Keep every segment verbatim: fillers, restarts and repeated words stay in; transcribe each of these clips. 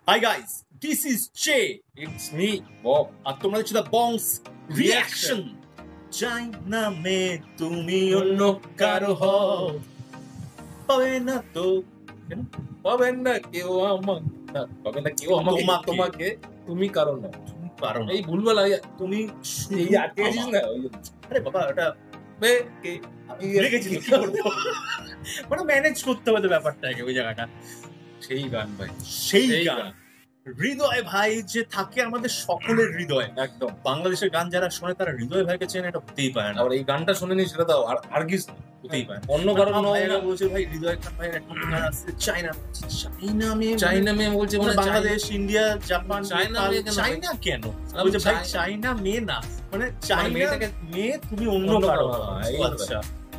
Hi guys, this is Jay. It's me, Bob. আর তোমরা দেখছো the বংস reaction. চাই না মে তুমি অন্য কারো হও, পাবে না তো পাবেন না কেউ আমার পাবেন না কেউ আমাকে তোমাকে তুমি কারণ না কারণ এই ভুলভাল তুমি এই আটকে গেছিস না। আরে বাবা এটা বে কে ভুলে গেছি কি করবো, মানে ম্যানেজ করতে হবে তো ব্যাপারটাকে ওই জায়গাটা। সেই গান ভাই, সেই গান হৃদয় ভাই যে থাকে আমাদের সকলের হৃদয়। একদম বাংলাদেশের গান যারা শোনে তারা হৃদয় ভাইকে চেনে, এটা হতেই পারে না। আর এই গানটা শুনেনি সেটা দাও আর আর্গিস না, হতেই পারে অন্য কারণ নয়। ভাইরা বলছে ভাই হৃদয় খান ভাইয়ের একটা গান আছে চাইনা চাইনা মে চাইনা মে বলছে মানে বাংলাদেশ ইন্ডিয়া জাপান চাইনা মে কেন চাইনা কেন বলছে ভাই চাইনা মে না, মানে চাইনা মেয়েটাকে মেয়ে তুমি অন্য কারো। আচ্ছা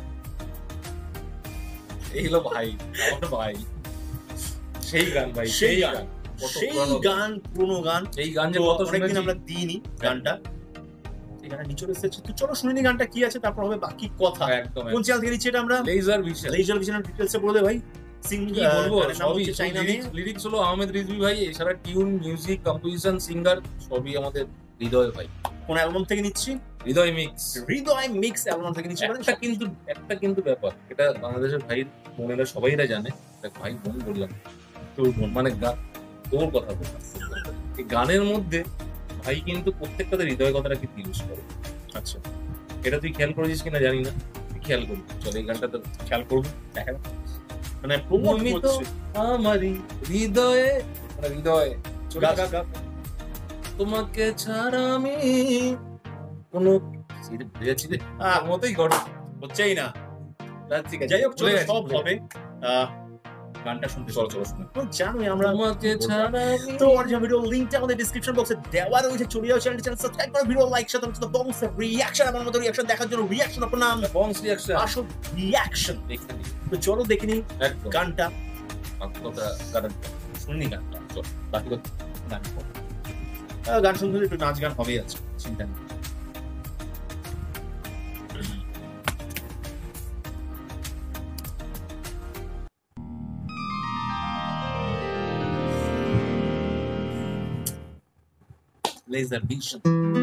এই হলো ভাই আমার ভাই, সেই গান ভাই, সেই গান সেই গান পুরনো গান। এই গান যে কত অনেকদিন আমরা দিইনি গানটা, এই গানটা নিচে এসেছে। তো চলো শুনে নি গানটা কি আছে, তারপর হবে বাকি কথা। একদম কোন চ্যানেল থেকে দিচ্ছি এটা আমরা? Laser vision. লেজার ভিশনের ডিটেইলসে বলে দে ভাই। সিং কি বলবো, সবই চাইনা মে। লিরিক্স হলো আহমেদ রিজভী ভাই, এছাড়া টিউন, মিউজিক, কম্পোজিশন, সিঙ্গার সবই আমাদের হৃদয় ভাই। কোন অ্যালবাম থেকে নিচ্ছি? Hriday mix. Hriday mix album থেকে নিচ্ছি। একটা কিন্তু একটা কিন্তু ব্যাপার, এটা বাংলাদেশের ভাই বোনেরা সবাইরা জানে, ভাই বোন বললাম তোর বোন মানে তোর কথা বল। এই গানের মধ্যে ভাই কিন্তু প্রত্যেকটা হৃদয় কথাটাকে ইউজ করে। আচ্ছা এটা তুই খেয়াল করেছিস কিনা জানি না, তুই খেয়াল করবি। চল এই গানটা তো খেয়াল করবি, দেখা মানে তুমি তো আমারই হৃদয়ে মানে হৃদয়ে গা গা গা তোমাকে ছাড়া আমি কোনো বুঝেছি রে মতোই ঘটে হচ্ছেই না। ঠিক আছে, যাই হোক চলে সব হবে। গানটা শুনতে চলো চলো শুনে জানোই আমরা তোমাকে ছাড়া তো অরিজিনাল ভিডিও লিংকটা আমাদের ডেসক্রিপশন বক্সে দেওয়া রয়েছে। চলে যাও চ্যানেলটি চ্যানেল সাবস্ক্রাইব করো, ভিডিও লাইক সাথে হচ্ছে বংস রিঅ্যাকশন। আমার মতো রিঅ্যাকশন দেখার জন্য রিঅ্যাকশন আপনার নাম বংস রিঅ্যাকশন, আসল রিঅ্যাকশন দেখতে নিই। তো চলো দেখে নিই গানটা। কথা গান শুনি গানটা, চল বাকি কথা গান গান শুনতে একটু নাচ গান হবেই আছে, চিন্তা নেই। Laser Vision.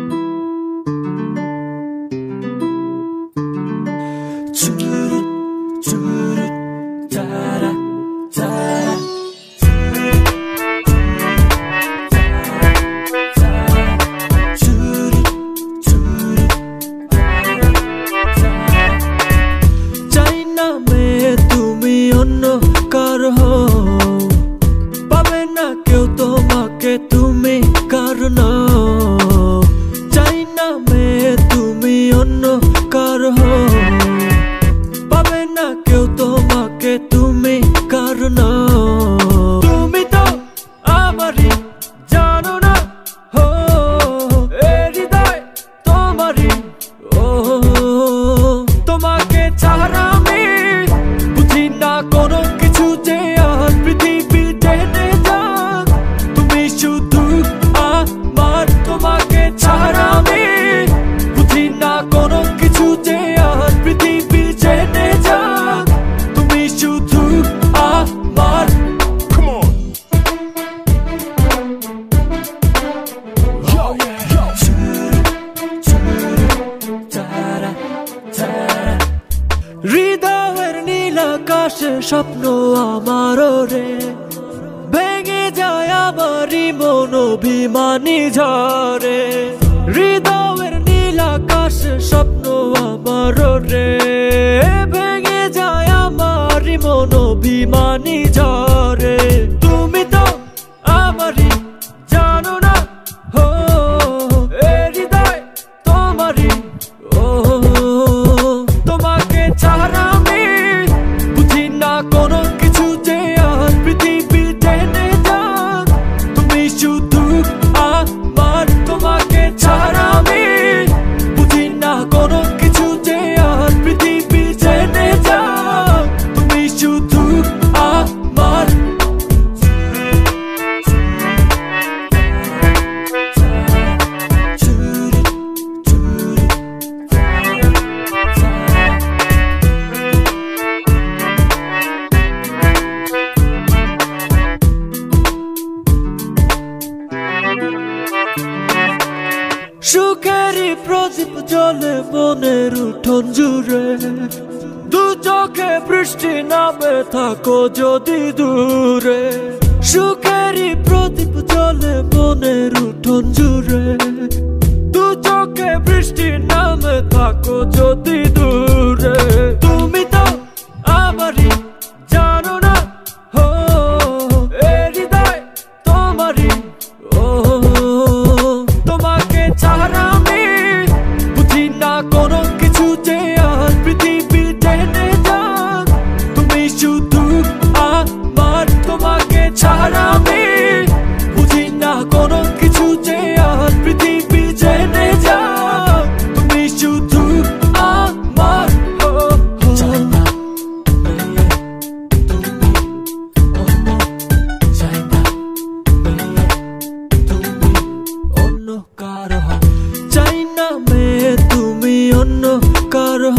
চাইনা মে তুমি অন্য কার হও, পাবে না কেউ তোমাকে তুমি কারণ। চাইনা মে তুমি অন্য কার হও, পাবে না কেউ তোমাকে তুমি কারণ। তুমি তো আমারই জানো না হো, এ হৃদয় তোমারই ও, তোমাকে ছাড়া আমি বুঝি না কোনো কিছু যে আর পৃথিবী টেনে যাক। তুমি শুধু আমার, তোমাকে ছাড়া আমি বুঝি না কোনো কিছু যে আর পৃথিবী টেনে যাক। তুমি শুধু আমার। হৃদয়ের নীল আকাশে স্বপ্ন আমার রে, ভেঙে যায় আমারই মন অভিমানী ঝরে। হৃদয়ের নীল আকাশে স্বপ্ন আমার রে, ভেঙে যায় আমারই মন অভিমানী ঝরে। তুমি তো আমারই জানো না হো, এ হৃদয় তোমারই ও, তোমাকে ছাড়া আমি বুঝি না কোনো কিছু যে আর পৃথিবী টেনে যাক। তুমি শুধু আমার, তোমাকে ছাড়া আমি বুঝি না কোনো কিছু যে আর পৃথিবী টেনে যাক। তুমি শুধু আমার। সুখেরই প্রদীপ জ্বলে মনের উঠোন জুড়ে, দু চোখে বৃষ্টি নামে থাকো যদি দূরে। সুখেরই প্রদীপ জ্বলে মনের উঠোন জুড়ে, দু চোখে বৃষ্টি নামে থাকো যদি দূরে। তুমি তো আমারই জানো না, হো এ হৃদয় তোমারই, ও তোমাকে ছাড়া আমি বুঝি না কোনো কিছু যে আর পৃথিবী টেনে যাক। তুমি শুধু আমার, তোমাকে ছাড়া আমি বুঝি না কোনো কিছু যে আর পৃথিবী টেনে যাক। তুমি শুধু আমার, ও চাই না তুমি, ও চাই না তুমি অন্য কারো, চাই না মেয়ে তুমি অন্য কারো,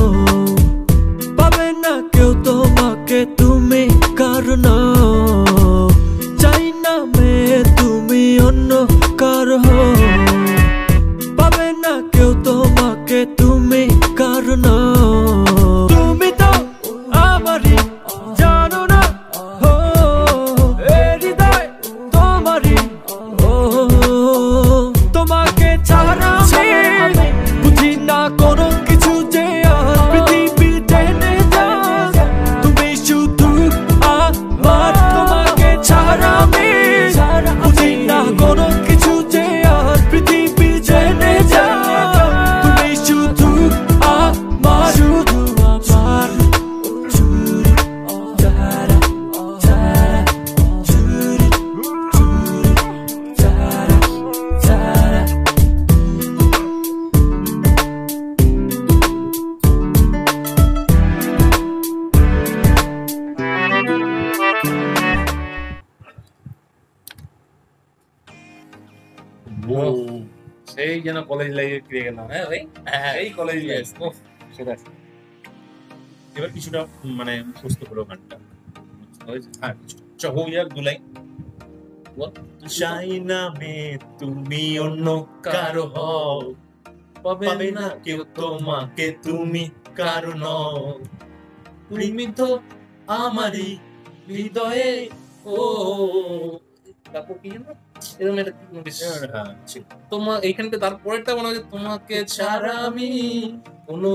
পাবে না কেউ তোমাকে তুমি কারণ। চাই না মেয়ে তুমি অন্য কারো, পাবে না কেউ তোমাকে তুমি কারণ। তুমি তো আমারই জানো না, হো এ হৃদয় তোমারই, ও তোমাকে ছাড়া আমি বুঝি না কোনো কিছু যে আর পৃথিবী টেনে যাক। তুমি শুধু আমার, তোমাকে ছাড়া আমি বুঝি না কোনো কিছু যে আর পৃথিবী টেনে যাক। তুমি শুধু আমার, শুধু আমার, চুরি চারা চারা চুরি চুরি চারা চারা। সেই যেন কলেজ লাইফে ফিরে গেলাম। হ্যাঁ ভাই, এই কলেজ লাইফ সেটা। এবার কিছুটা মানে মুখস্থ হলো গানটা। হ্যাঁ, চহো ইয়ার দু লাইন। চাই না মেয়ে তুমি অন্য কারো হও, পাবে না কেউ তোমাকে তুমি কারো নও। তুমি তো আমারই হৃদয়ে, ও তারপর কি জানো এরকম একটা কি বেশ হ্যাঁ, তোমার এইখানটা তারপরেরটা মনে হয় তোমাকে ছাড়া আমি কোনো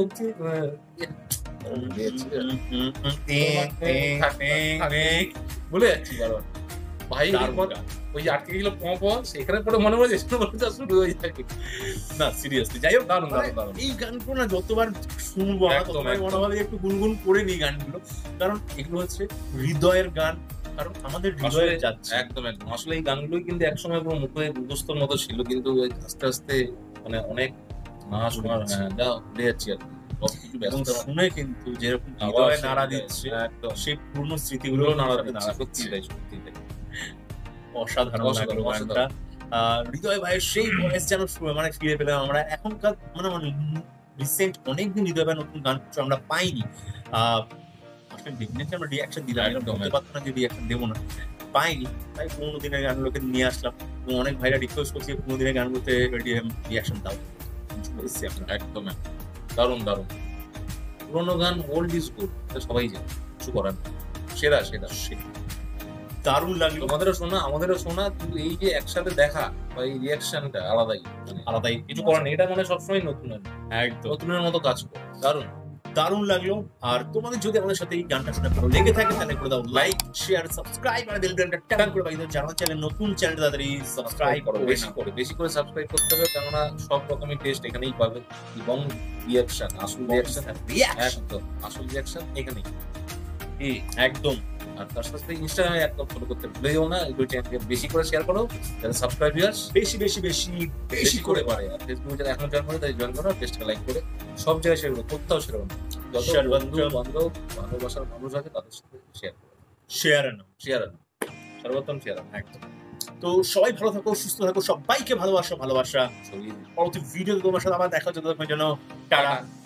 বলে যাচ্ছি বারবার ভাই। ওই আটকে গেল প প সেখানে পরে মনে হয় শুরু হয়ে যায়। না সিরিয়াসলি, যাই হোক দারুণ দারুণ দারুণ। এই গানগুলো না যতবার শুনবো আমরা ততবার মনে হবে একটু গুনগুন করে নিই গানগুলো, কারণ এগুলো হচ্ছে হৃদয়ের গান, কারণ আমাদের হৃদয়ে যাচ্ছে। একদম একদম। আসলে এই গানগুলোই কিন্তু একসময় পুরো মুখে মুখস্থর মতো ছিল, কিন্তু আস্তে আস্তে মানে অনেক না শোনার যা উঠে যাচ্ছি আর সবকিছু ব্যস্ত শুনে কিন্তু যেরকম হৃদয়ে নাড়া দিচ্ছে, সেই পুরনো স্মৃতিগুলো নাড়া দিচ্ছে। সত্যি তাই সত্যি তাই। অসাধারণ লাগলো গানটা। হৃদয় ভাইয়ের সেই ভয়েস যেন মানে ফিরে পেলাম আমরা। এখনকার মানে রিসেন্ট অনেকদিন হৃদয় ভাই নতুন গান কিছু আমরা পাইনি। আহ ডেফিনেটলি আমরা রিয়াকশন দিলাম, বলতে পারতাম না যে রিয়াকশন দেবো না, পাইনি। তাই পুরোনো দিনের গানগুলোকে নিয়ে আসলাম এবং অনেক ভাইরা রিকোয়েস্ট করছে পুরোনো দিনের গানগুলোতে রিয়াকশন দাও। একদম দারুণ দারুণ। পুরোনো গান ওল্ড ইজ গুড, সবাই জানে, কিছু করার সেরা সেরা সেরা। দারুণ লাগলো তোমাদেরও শোনা আমাদেরও শোনা, কিন্তু এই যে একসাথে দেখা বা এই রিয়াকশনটা আলাদাই, আলাদাই কিছু করার নেই। এটা মানে সবসময় নতুন একদম নতুনের মতো কাজ করে। দারুণ দারুণ লাগলো। আর তোমাদের যদি আমাদের সাথে এই গানটা শুনে ভালো লেগে থাকে তাহলে করে দাও লাইক শেয়ার সাবস্ক্রাইব আর বেল বাটনটা ট্যাপ করে দাও। যারা চ্যানেল নতুন চ্যানেলটা তাড়াতাড়ি সাবস্ক্রাইব করো, বেশি করে বেশি করে সাবস্ক্রাইব করতে হবে, কেননা সব রকমের টেস্ট এখানেই পাবে এবং রিয়াকশন, আসল রিয়াকশন একদম আসল রিয়াকশন এখানেই একদম। আর তার সাথে ইনস্টাগ্রামে একটা ফলো করতে ভুলে যাও না। এই চ্যানেলকে বেশি করে শেয়ার করো, যাতে সাবস্ক্রাইবার্স বেশি বেশি বেশি বেশি করে বাড়ে। আর ফেসবুকে যারা এখন জয়েন করে তাই জয়েন করো, পেজটাকে লাইক করে সব জায়গায় শেয়ার করো, কোথাও সেরকম যত বন্ধু বান্ধব ভালোবাসার মানুষ আছে তাদের সাথে শেয়ার করো। শেয়ার আনো শেয়ার আনো সর্বোত্তম শেয়ার আনো। একদম। তো সবাই ভালো থাকো, সুস্থ থাকো, সবাইকে ভালোবাসা ভালোবাসা। পরবর্তী ভিডিও তোমার সাথে আবার দেখা হচ্ছে, ততক্ষণ যেন টাটা।